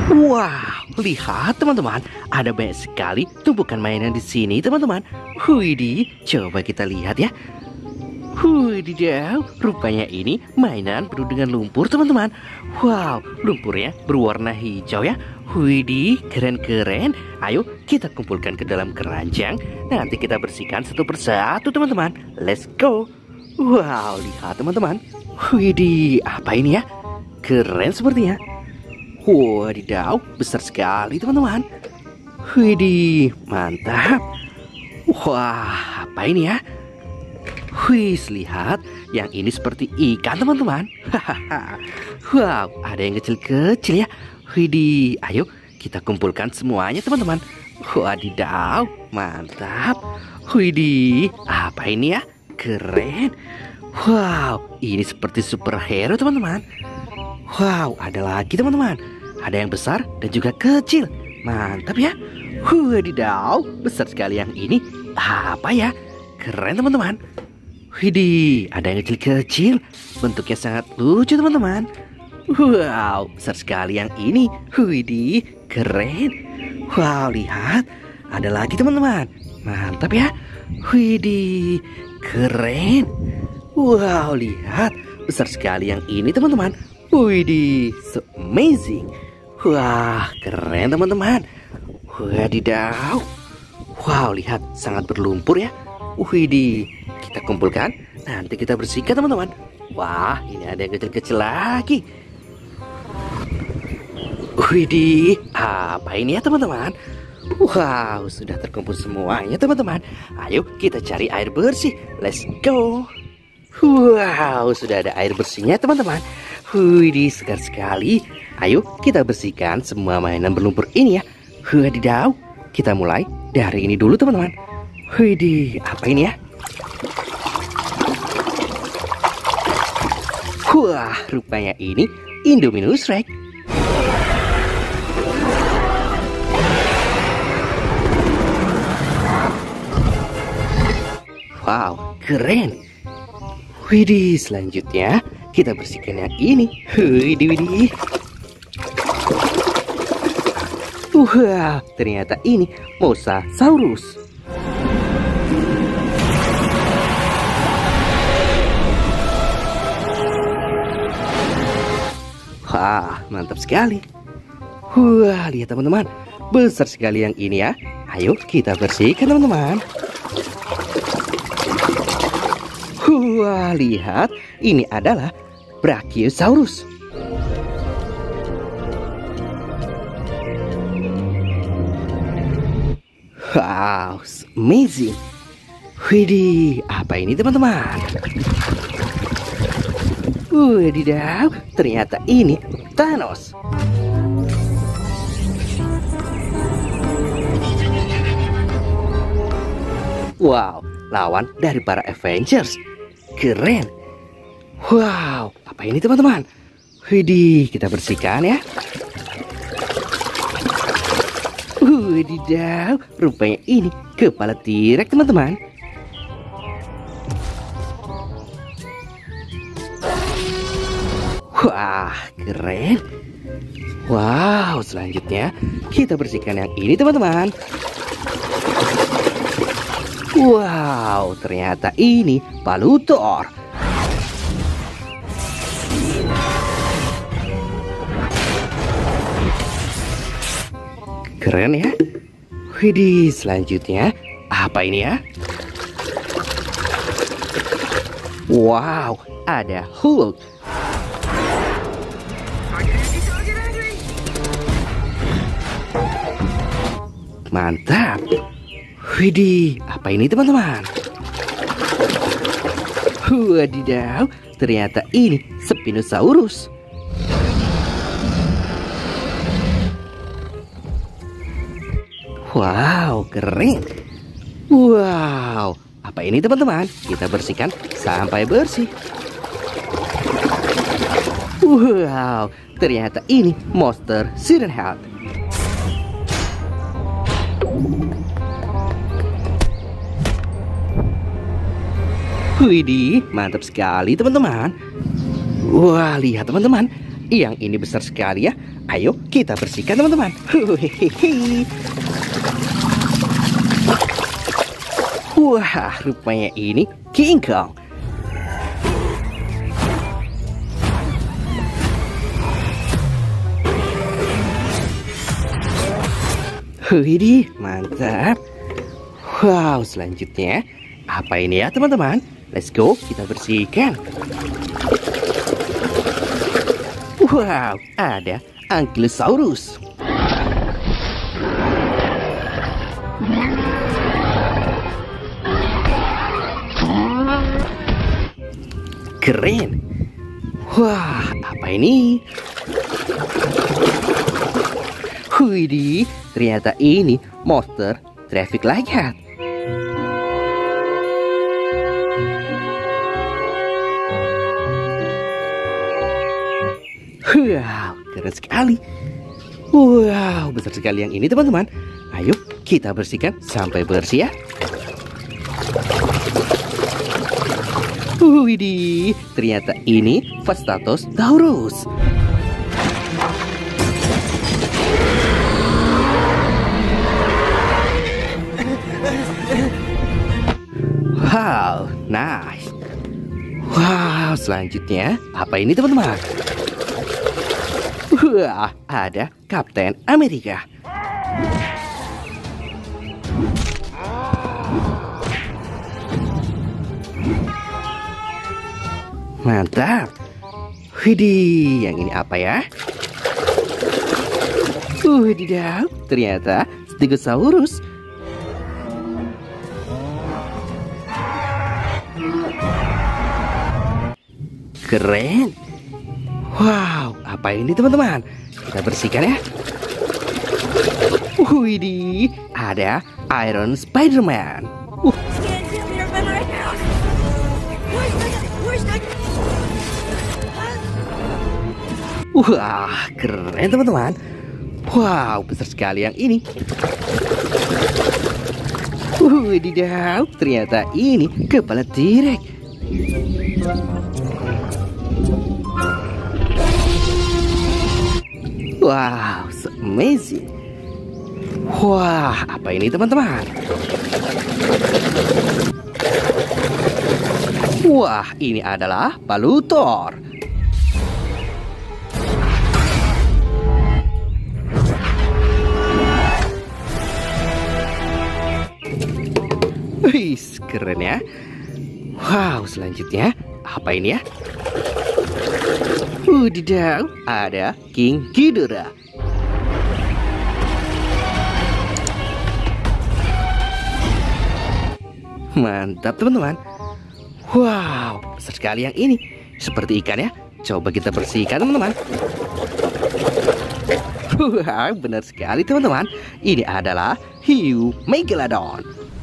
Wah, lihat teman-teman, ada banyak sekali tumpukan mainan di sini teman-teman. Widih, coba kita lihat ya. Widih, rupanya ini mainan penuh dengan lumpur teman-teman. Wow, lumpurnya berwarna hijau ya. Widih, keren-keren. Ayo kita kumpulkan ke dalam keranjang. Nanti kita bersihkan satu persatu teman-teman. Let's go. Wow, lihat teman-teman. Widih, apa ini ya? Keren sepertinya. Wadidaw, besar sekali teman-teman. Widih, mantap. Wah, apa ini ya? Wih, lihat, yang ini seperti ikan teman-teman. Wow, ada yang kecil-kecil ya. Widih, ayo kita kumpulkan semuanya teman-teman. Wadidaw, mantap. Widih, apa ini ya? Keren. Wow, ini seperti superhero teman-teman. Wow, ada lagi teman-teman. Ada yang besar dan juga kecil. Mantap ya. Wadidaw, besar sekali yang ini. Apa ya? Keren teman-teman. Widih, ada yang kecil-kecil. Bentuknya sangat lucu teman-teman. Wow, besar sekali yang ini. Widih, keren. Wow, lihat. Ada lagi teman-teman. Mantap ya. Widih, keren. Wow, lihat. Besar sekali yang ini teman-teman. Widih, so amazing. Wah, keren teman-teman. Wadidaw. Wow, lihat, sangat berlumpur ya. Widih, kita kumpulkan, nanti kita bersihkan teman-teman. Wah, ini ada yang kecil-kecil lagi. Widih, apa ini ya teman-teman? Wow, sudah terkumpul semuanya teman-teman. Ayo kita cari air bersih. Let's go. Wow, sudah ada air bersihnya teman-teman. Widih, segar sekali. Ayo kita bersihkan semua mainan berlumpur ini ya. Wadidaw, kita mulai dari ini dulu teman-teman. Widih, apa ini ya? Wah, rupanya ini Indominus Rex. Wow, keren. Widih, selanjutnya kita bersihkan yang ini. Widih. Wah, ternyata ini Mosasaurus. Wah, mantap sekali. Wah, lihat teman-teman, besar sekali yang ini ya. Ayo kita bersihkan teman-teman. Wah, lihat, ini adalah Brachiosaurus. Wow, amazing. Widih, apa ini teman-teman? Wadidaw, ternyata ini Thanos. Wow, lawan dari para Avengers. Keren. Wow, apa ini teman-teman? Widih, kita bersihkan ya. Wadidaw, rupanya ini kepala T-Rex teman-teman. Wah, keren. Wow, selanjutnya kita bersihkan yang ini teman-teman. Wow, ternyata ini Palutor. Keren ya. Widih, selanjutnya apa ini ya? Wow, ada Hulk. Mantap. Widih, apa ini teman-teman? Wadidaw, ternyata ini Spinosaurus. Wow, keren. Wow, apa ini teman-teman? Kita bersihkan sampai bersih. Wow, ternyata ini monster Siren Head. Widih, mantap sekali teman-teman. Wah, lihat teman-teman, Yang ini besar sekali ya. Ayo kita bersihkan teman-teman. Wah, rupanya ini King Kong. Widih, mantap. Wow, selanjutnya apa ini ya teman-teman? Let's go, kita bersihkan. Wow, ada Ankylosaurus. Keren. Wah, apa ini? Widih, ternyata ini monster traffic light. Wow, keren sekali. Wow, besar sekali yang ini teman-teman. Ayo kita bersihkan sampai bersih ya. Widih, ternyata ini Vastatosaurus. Wow, nice. Wow, selanjutnya apa ini teman-teman? Wah, ada Kapten Amerika. Mantap. Widih, yang ini apa ya? Wadidaw, ternyata Stegosaurus. Keren. Wow, apa ini teman-teman? Kita bersihkan ya. Widih, ada Iron Spider-Man. Wah, keren teman-teman. Wow, besar sekali yang ini. Wadidaw, ternyata ini kepala T-Rex. Wow, so amazing. Wah, apa ini teman-teman? Wah, ini adalah Palutor. Wih, keren ya. Wow, selanjutnya apa ini ya? Wadidaw, ada King Ghidorah. Mantap teman-teman. Wow, besar sekali yang ini. Seperti ikan ya. Coba kita bersihkan teman-teman. Wah, benar sekali teman-teman. Ini adalah hiu Megalodon.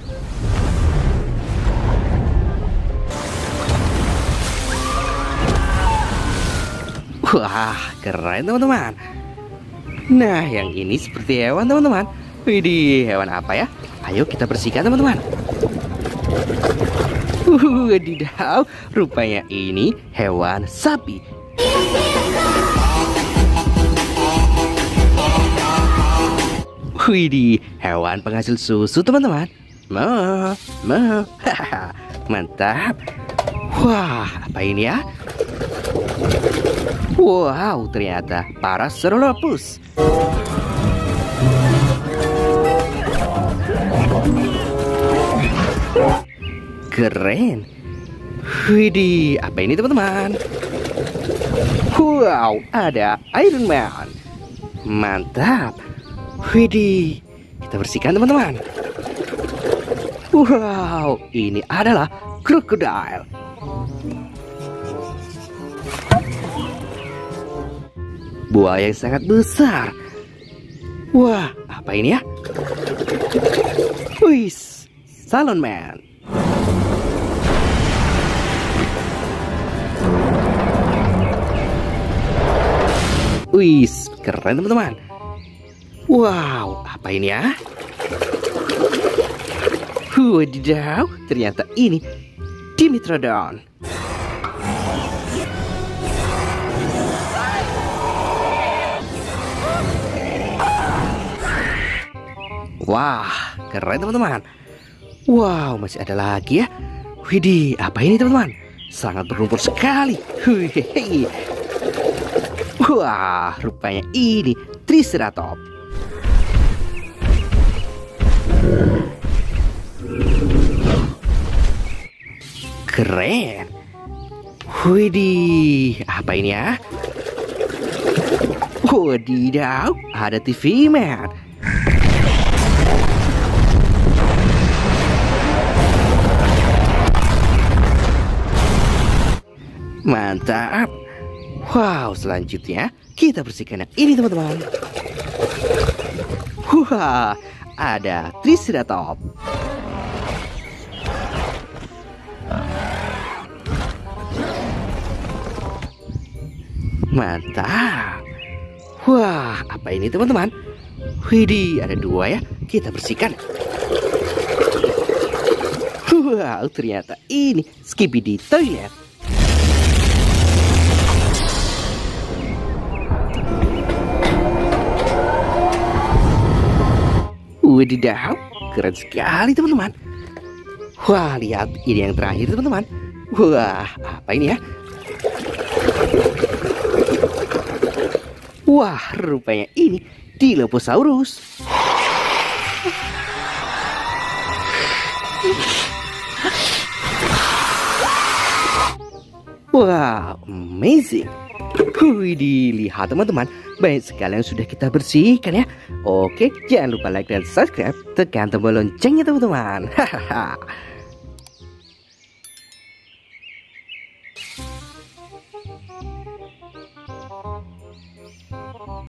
Wah, keren teman-teman. Nah, yang ini seperti hewan teman-teman. Widih, hewan apa ya? Ayo kita bersihkan teman-teman. Wadidaw, rupanya ini hewan sapi. Widih, hewan penghasil susu teman-teman. Mantap. Wah, apa ini ya? Wow, ternyata Parasaurolophus. Keren. Widih, apa ini teman-teman? Wow, ada Iron Man. Mantap. Widih, kita bersihkan teman-teman. Wow, ini adalah krokodil. Buaya yang sangat besar. Wah, apa ini ya? Wih, Salon Man. Wih, keren teman-teman. Wow, apa ini ya? Wadidaw, ternyata ini Dimetrodon. Wah, keren teman-teman. Wow, masih ada lagi ya. Widih, apa ini teman-teman? Sangat berlumpur sekali. Hihihi. Wah, rupanya ini Triceratops. Keren. Widih, apa ini ya? Wadidaw, ada TV Man. Mantap. Wow, selanjutnya kita bersihkan yang ini teman-teman. Wah, ada Triceratops. Mantap. Wah, apa ini teman-teman? Widih, ada dua ya. Kita bersihkan. Wow, ternyata ini Skibidi Toilet. Wadidaw, keren sekali teman-teman. Wah, lihat ini yang terakhir teman-teman. Wah, apa ini ya? Wah, rupanya ini Dilophosaurus. Wow, amazing. Widih, lihat teman-teman, banyak sekali yang sudah kita bersihkan ya. Oke, jangan lupa like dan subscribe, tekan tombol loncengnya teman-teman. Hahaha.